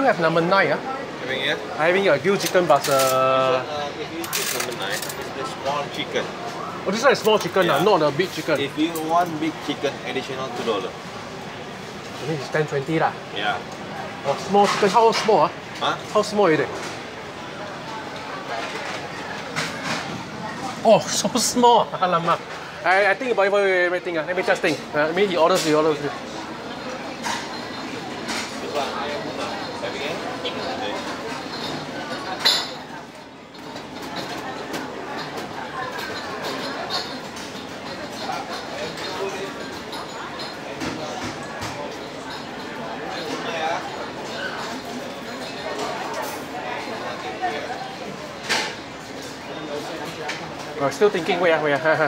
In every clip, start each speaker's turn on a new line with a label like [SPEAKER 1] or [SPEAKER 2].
[SPEAKER 1] have number 9.
[SPEAKER 2] Having here?
[SPEAKER 1] Having a grilled chicken but
[SPEAKER 2] If you choose number 9, it's the small chicken.
[SPEAKER 1] oh, this one is small chicken,
[SPEAKER 2] Yeah.
[SPEAKER 1] not the big chicken.
[SPEAKER 2] If you want big chicken, additional $2.
[SPEAKER 1] I mean it's 10-20 lah.
[SPEAKER 2] Yeah.
[SPEAKER 1] Oh, small chicken, how small?
[SPEAKER 2] Huh?
[SPEAKER 1] How small is it? Oh, so small. Alamak. I think about everything. Let me just think. Maybe he orders.
[SPEAKER 2] This one, ayam tuna. Having here? Okay.
[SPEAKER 1] Still thinking. Wait.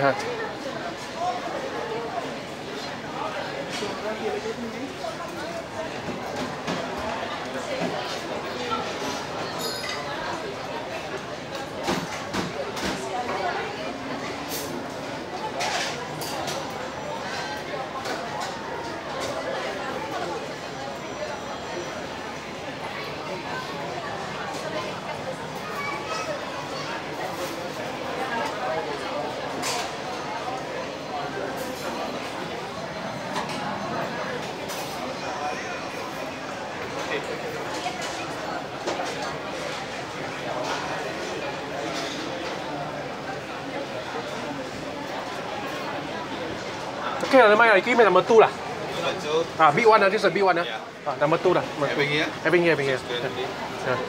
[SPEAKER 1] Okay, never mind. Give me number 2 lah. Big one. This is a big one.
[SPEAKER 2] Yeah.
[SPEAKER 1] Number 2 lah.
[SPEAKER 2] Having here?
[SPEAKER 1] Having here.
[SPEAKER 2] 20.
[SPEAKER 1] Yeah.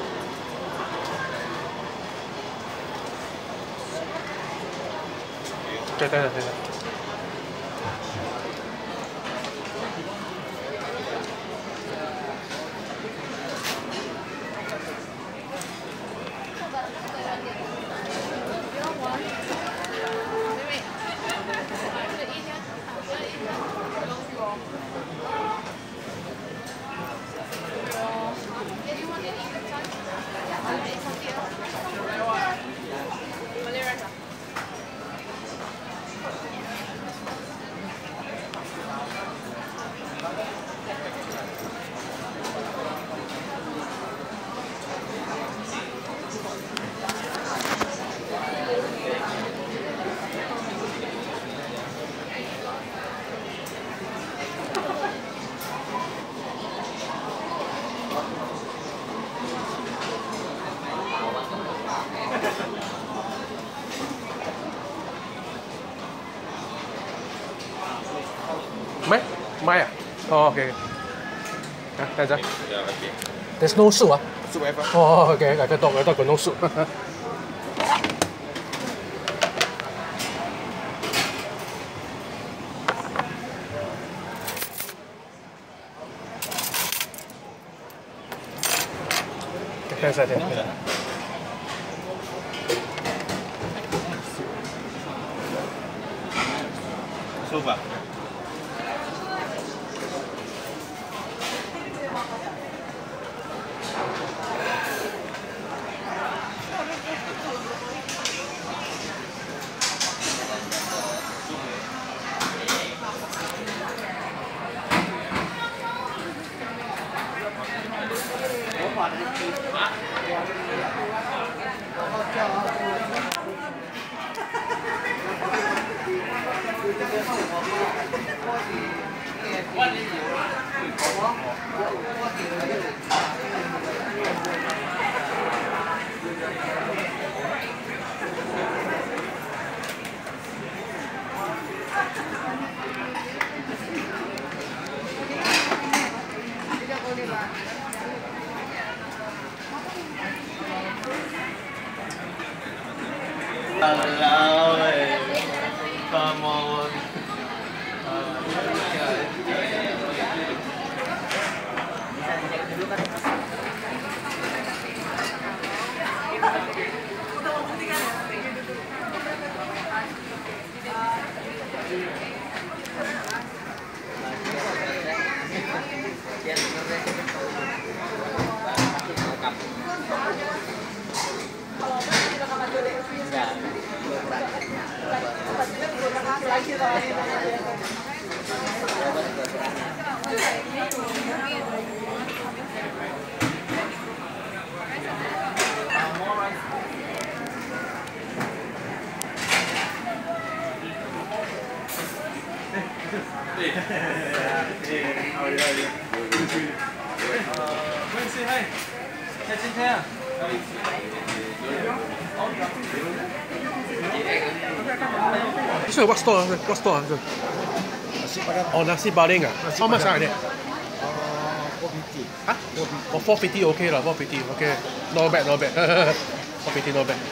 [SPEAKER 1] Okay, thank you. Mai à? Oh, okay. That's it.
[SPEAKER 2] Yeah, okay.
[SPEAKER 1] There's no soup.
[SPEAKER 2] Soup have ah?
[SPEAKER 1] Oh, okay. I thought got no soup. That's it.
[SPEAKER 2] Soup ah? Come on.
[SPEAKER 1] This one what store? What store? Oh, nasi baring ah. How much are they?
[SPEAKER 2] 450.
[SPEAKER 1] Huh? Oh, 450 okay lah. 450 okay. Not bad, not bad. 450 not bad.